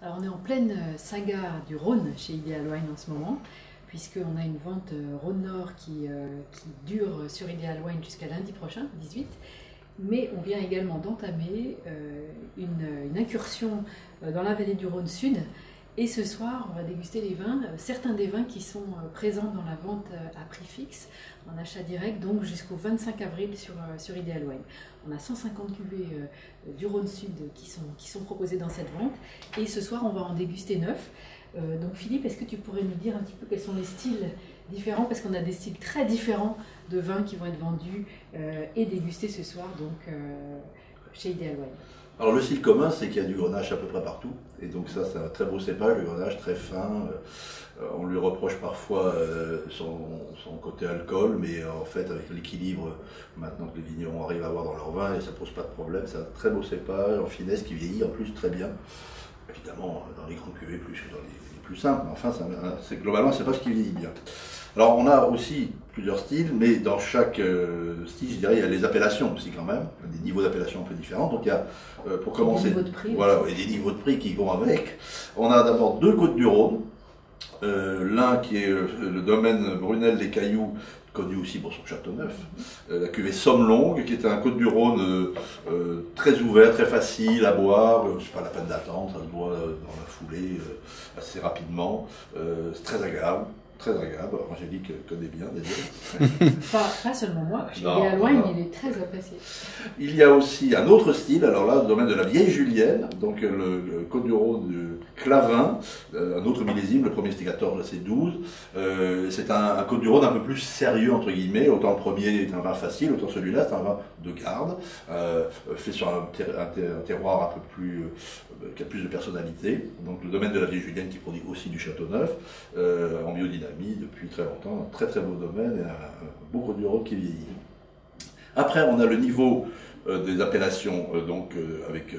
Alors on est en pleine saga du Rhône chez Ideal Wine en ce moment, puisqu'on a une vente Rhône Nord qui dure sur Ideal Wine jusqu'à lundi prochain, 18. Mais on vient également d'entamer une incursion dans la vallée du Rhône Sud. Et ce soir, on va déguster les vins, certains des vins qui sont présents dans la vente à prix fixe, en achat direct, donc jusqu'au 25 avril sur Ideal Wine. On a 150 cuvées du Rhône Sud qui sont proposées dans cette vente. Et ce soir, on va en déguster 9. Donc Philippe, est-ce que tu pourrais nous dire un petit peu quels sont les styles différents, parce qu'on a des styles très différents de vins qui vont être vendus et dégustés ce soir donc, chez Ideal Wine. Alors le style commun, c'est qu'il y a du grenache à peu près partout, et donc ça c'est un très beau cépage, le grenache très fin. On lui reproche parfois son côté alcool, mais en fait avec l'équilibre maintenant que les vignerons arrivent à avoir dans leur vin, et ça pose pas de problème. C'est un très beau cépage en finesse qui vieillit en plus très bien. Évidemment dans les grandes cuvées plus que dans les plus simples, mais enfin c'est globalement un cépage qui vieillit bien. Alors on a aussi plusieurs styles, mais dans chaque style, je dirais, il y a les appellations aussi quand même, des niveaux d'appellation un peu différents. Donc il y a, pour commencer, des niveaux de prix, voilà, et des niveaux de prix qui vont avec. On a d'abord deux côtes du Rhône, l'un qui est le domaine Brunel des Cailloux, connu aussi pour son château neuf, la cuvée Somme Longue, qui est un côte du Rhône très ouvert, très facile à boire, c'est pas la peine d'attendre, ça se boit dans la foulée assez rapidement, c'est très agréable. Très agréable, Angélique connaît bien d'ailleurs. Pas seulement moi, chez Ideal Wine, il est très apprécié. Il y a aussi un autre style, alors là, le domaine de la vieille Julienne, donc le Côte du Rhône de Clavin, un autre millésime, le premier c'était 14, là c'est 12. C'est un Côte du Rhône un peu plus sérieux, entre guillemets, autant le premier est un vin facile, autant celui-là c'est un vin de garde, fait sur un terroir un peu plus, qui a plus de personnalité. Donc le domaine de la vieille Julienne qui produit aussi du Châteauneuf, en biodynamie depuis très longtemps, un très très beau domaine et un beau Côte du Rhône qui vieillit. Après on a le niveau des appellations, donc avec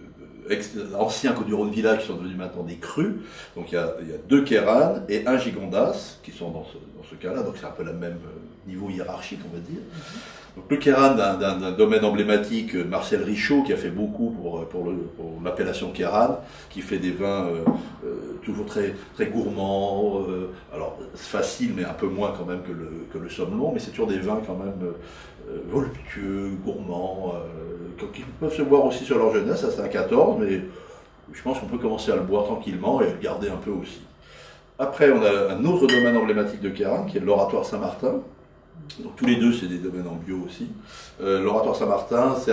anciens Côte du Rhône Village qui sont devenus maintenant des crus. Donc il y a deux Kéranes et un Gigondas qui sont dans ce cas-là, donc c'est un peu le même niveau hiérarchique on va dire. Donc le Kéran d'un domaine emblématique, Marcel Richaud, qui a fait beaucoup pour l'appellation Kéran, qui fait des vins toujours très, très gourmands, alors facile mais un peu moins quand même que le Somme Long, mais c'est toujours des vins quand même voluptueux, gourmands, qui peuvent se boire aussi sur leur jeunesse, ça c'est un 14, mais je pense qu'on peut commencer à le boire tranquillement et le garder un peu aussi. Après on a un autre domaine emblématique de Kéran, qui est l'Oratoire Saint-Martin. Donc tous les deux c'est des domaines en bio aussi. L'Oratoire Saint-Martin, c'est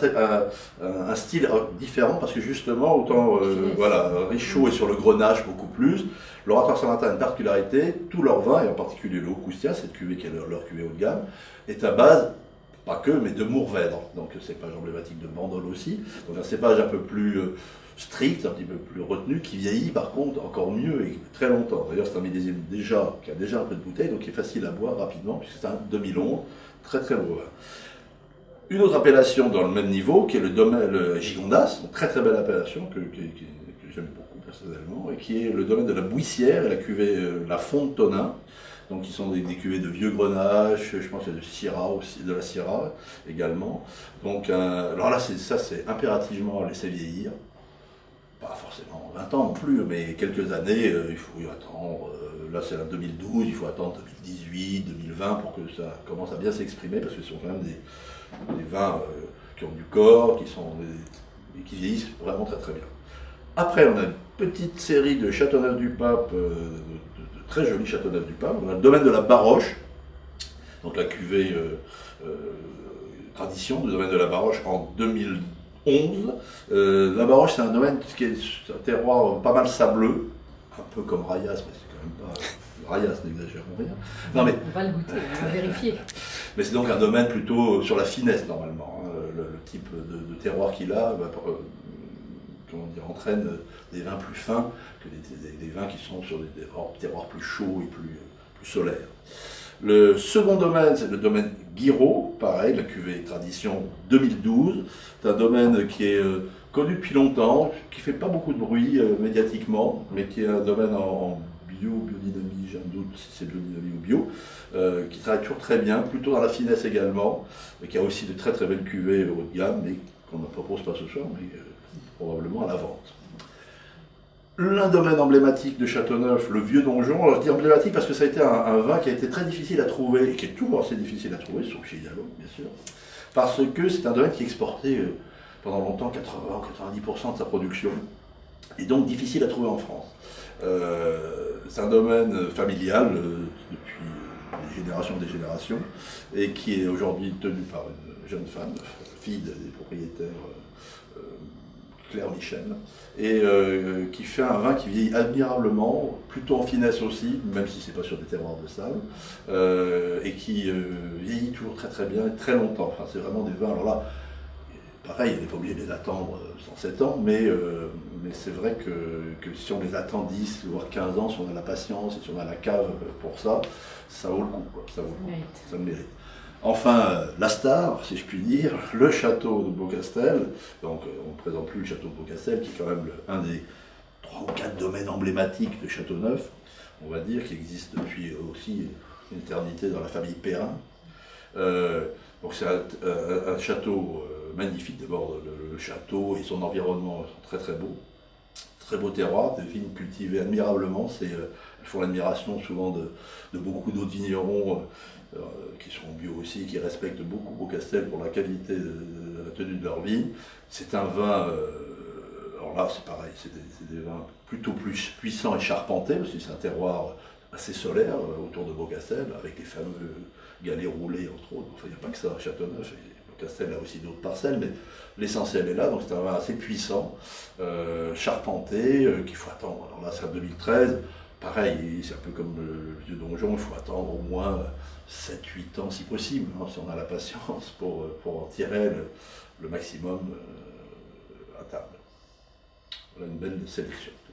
un style différent parce que justement autant voilà, Richaud est sur le grenache beaucoup plus. L'Oratoire Saint-Martin a une particularité, tous leurs vins, et en particulier le Haut-Coustia, cette cuvée qui est leur cuvée haut de gamme, est à base, pas que, mais de Mourvèdre. Donc cépage emblématique de Bandol aussi. Donc un cépage un peu plus strict, un petit peu plus retenu, qui vieillit par contre encore mieux et très longtemps. D'ailleurs c'est un millésime qui a déjà un peu de bouteille, donc qui est facile à boire rapidement, puisque c'est un 2011, très très beau vin. Une autre appellation dans le même niveau, qui est le domaine Gigondas, une très très belle appellation que j'aime beaucoup personnellement, et qui est le domaine de la Bouissière et la cuvée La Fonte-Tonin, donc qui sont des cuvées de vieux grenache, je pense qu'il y a de Syrah aussi, de la Syrah également. Donc alors là c'est impérativement à laisser vieillir. Pas forcément 20 ans non plus, mais quelques années, il faut y attendre. Là c'est en 2012, il faut attendre 2018, 2020 pour que ça commence à bien s'exprimer, parce que ce sont quand même des vins qui ont du corps, qui vieillissent vraiment très très bien. Après on a une petite série de Châteauneuf-du-Pape, de très jolis Châteauneuf-du-Pape. On a le domaine de la Baroche, donc la cuvée tradition du domaine de la Baroche en 2011. La Baroche, c'est un domaine qui est un terroir pas mal sableux, un peu comme Rayas, mais c'est quand même pas. Rayas, n'exagérons rien. Non, mais, on va le goûter, on va vérifier. Mais c'est donc un domaine plutôt sur la finesse, normalement. Hein. Le type de terroir qu'il a comment dire, entraîne des vins plus fins que des vins qui sont sur des terroirs plus chauds et plus solaires. Le second domaine, c'est le domaine Guiraud, pareil, la cuvée tradition 2012. C'est un domaine qui est connu depuis longtemps, qui ne fait pas beaucoup de bruit médiatiquement, mais qui est un domaine en biodynamie, j'ai un doute si c'est biodynamie ou bio, qui travaille toujours très bien, plutôt dans la finesse également, mais qui a aussi de très très belles cuvées haut de gamme, mais qu'on ne propose pas ce soir, mais probablement à la vente. Un domaine emblématique de Châteauneuf, le Vieux Donjon. Alors je dis emblématique parce que ça a été un vin qui a été très difficile à trouver, et qui est toujours assez difficile à trouver, sauf chez Idéal Wine bien sûr, parce que c'est un domaine qui exportait pendant longtemps 80 ou 90% de sa production, et donc difficile à trouver en France. C'est un domaine familial depuis des générations, et qui est aujourd'hui tenu par une jeune femme, fille des propriétaires Claire Michel, et qui fait un vin qui vieillit admirablement, plutôt en finesse aussi, même si c'est pas sur des terroirs de sable, et qui vieillit toujours très très bien et très longtemps. Enfin, c'est vraiment des vins, alors là, pareil, on n'est pas obligé de les attendre 107 ans, mais c'est vrai que si on les attend 10 voire 15 ans, si on a la patience et si on a la cave pour ça, ça vaut le coup, quoi. Ça vaut le coup, ça le mérite. Enfin, la star, si je puis dire, le château de Beaucastel. Donc, on ne présente plus le château de Beaucastel, qui est quand même un des 3 ou 4 domaines emblématiques de Châteauneuf, on va dire, qui existe depuis aussi une éternité dans la famille Perrin. Donc, c'est un château magnifique. D'abord, le château et son environnement sont très très beaux. Très beau terroir, des vignes cultivées admirablement. Elles font l'admiration souvent de beaucoup d'autres vignerons qui sont bio aussi, qui respectent beaucoup Beaucastel pour la qualité de la tenue de leur vigne. C'est un vin, alors là c'est pareil, c'est des vins plutôt plus puissants et charpentés, parce que c'est un terroir assez solaire autour de Beaucastel, avec les fameux galets roulés entre autres. Enfin, il n'y a pas que ça à Châteauneuf, et Beaucastel a aussi d'autres parcelles, mais l'essentiel est là, donc c'est un vin assez puissant, charpenté, qu'il faut attendre. Alors là c'est en 2013, pareil, c'est un peu comme le Vieux Donjon, il faut attendre au moins 7-8 ans si possible, hein, si on a la patience pour en tirer le maximum à table. Voilà une belle sélection.